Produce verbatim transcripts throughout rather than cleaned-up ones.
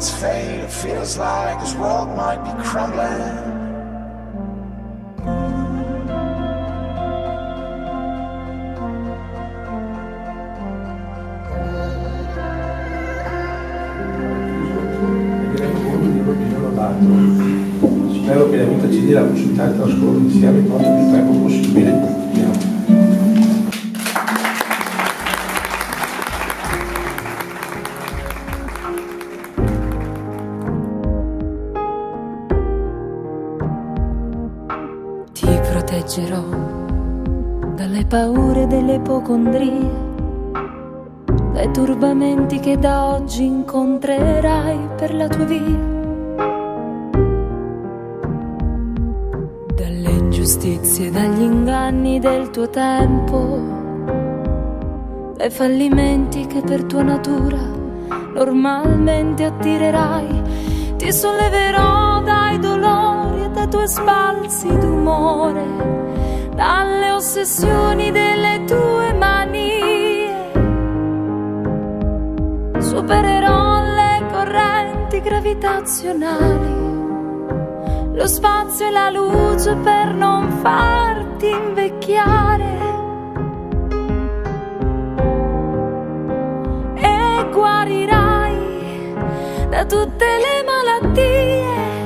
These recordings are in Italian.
lights fade, it feels like this world might be crumbling. Spero che l'amica ci dia la possibilità di trascorrere insieme quanto più tempo possibile. Andiamo. Ti proteggerò dalle paure delle ipocondrie, dai turbamenti che da oggi incontrerai per la tua via, ingiustizie, dagli inganni del tuo tempo, dai fallimenti che per tua natura normalmente attirerai. Ti solleverò dai dolori e dai tuoi sbalzi d'umore, dalle ossessioni delle tue manie. Supererò le correnti gravitazionali, lo spazio e la luce per non farti invecchiare, e guarirai da tutte le malattie,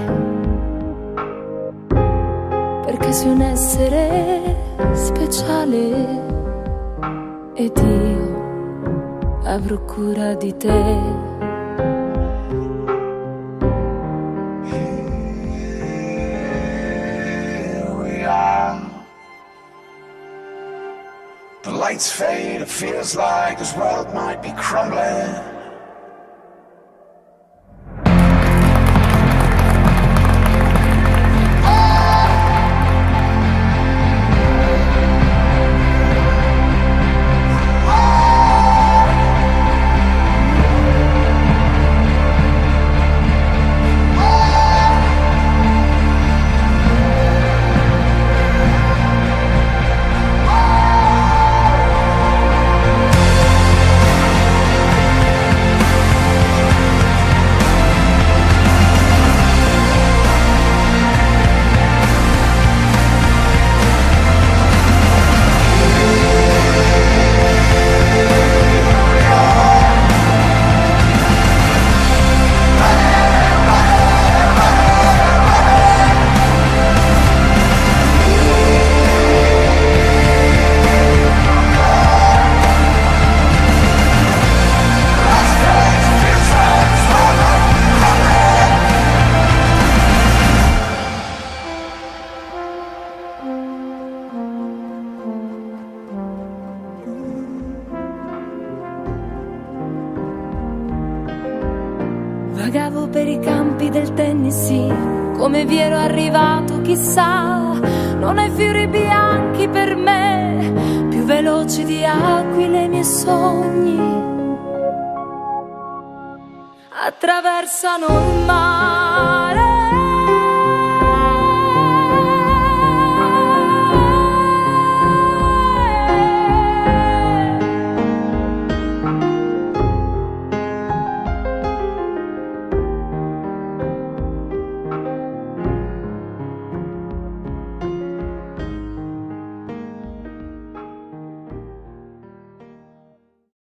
perché sei un essere speciale ed io avrò cura di te. The lights fade, it feels like this world might be crumbling. Vagavo per i campi del Tennessee, come vi ero arrivato chissà. Non hai fiori bianchi per me, più veloci di aquile i miei sogni attraversano il mare.